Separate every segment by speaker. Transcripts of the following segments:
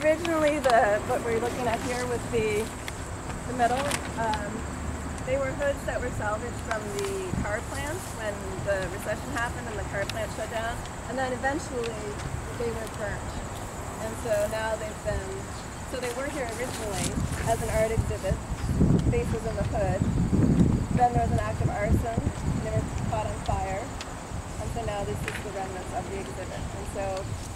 Speaker 1: originally, what we're looking at here with the middle, they were hoods that were salvaged from the car plant when the recession happened and the car plant shut down. And then eventually they were burnt. And so now they've been, so they were here originally as an art exhibit, faces in the hood. Then there was an act of arson, and they were caught on fire. And so now this is the remnants of the exhibit. And so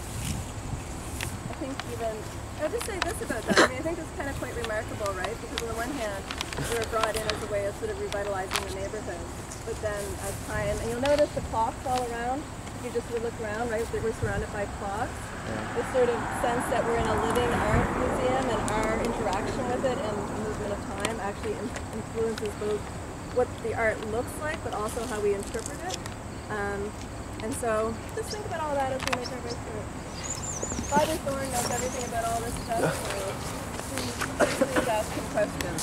Speaker 1: I think even, I'll just say this about that. I mean, I think it's kind of quite remarkable, right? Because on the one hand, they were brought in as a way of sort of revitalizing the neighborhood. But then as time, and you'll notice the clocks all around. If you just sort of look around, right, we're surrounded by clocks. This sort of sense that we're in a living art museum and our interaction with it and movement of time actually influences both what the art looks like, but also how we interpret it. And so just think about all that as we make our way through it. Father Thorne knows everything about all this stuff, so please ask him questions.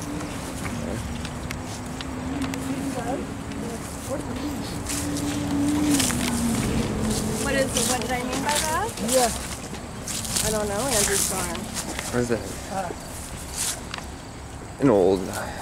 Speaker 1: What did I mean by that?
Speaker 2: Yeah.
Speaker 1: I don't know, Andrew's farm.
Speaker 3: Where's that? An old.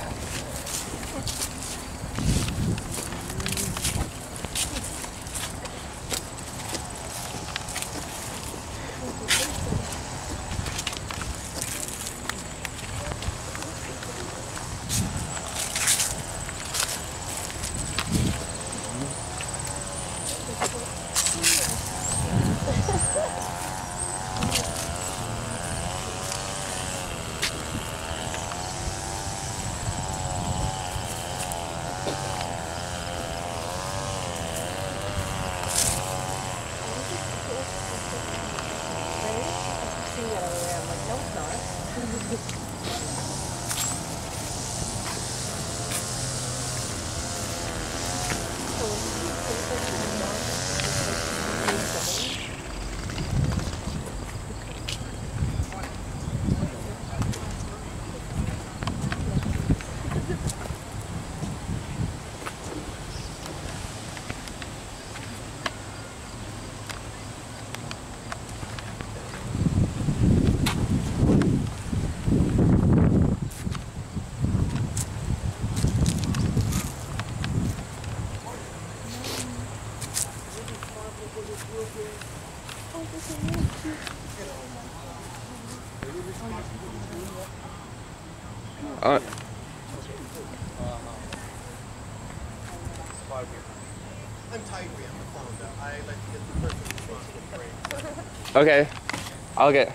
Speaker 4: I'm tired, I'm the founder. I like to get the person responsible for it.
Speaker 3: Okay, I'll get.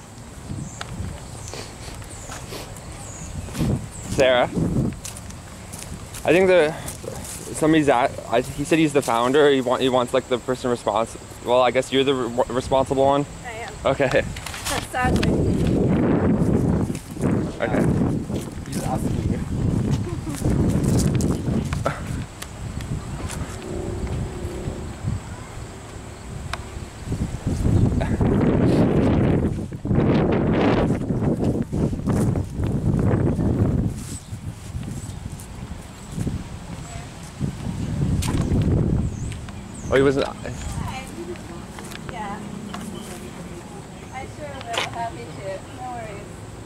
Speaker 3: Sarah, I think he said he's the founder. He wants like the person responsible. Well, I guess you're the responsible one.
Speaker 1: I am.
Speaker 3: Okay.
Speaker 1: Sadly.
Speaker 3: Okay.
Speaker 2: He's asking you.
Speaker 3: Oh, he wasn't.
Speaker 1: Hi. Yeah. I sure will. Happy to. No worries.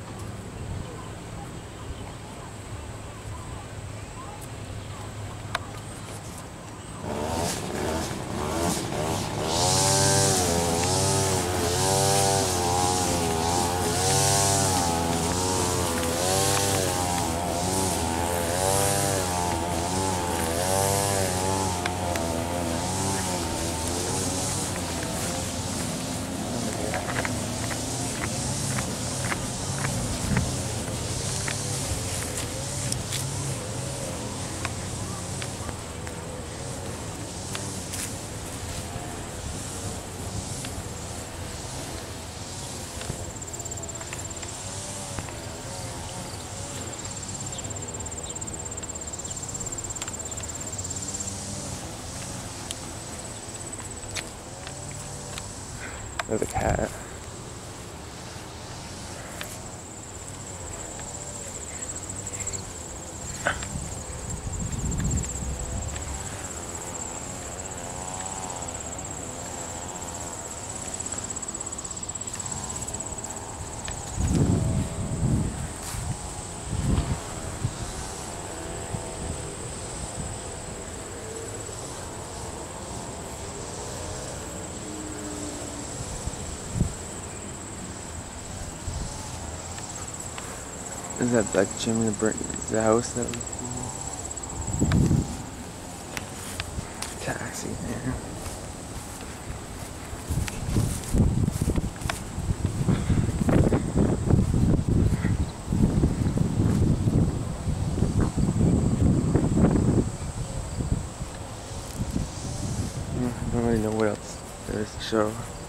Speaker 3: There's a cat. Is that Jimmy the house that taxi there? I don't really know what else there is to show.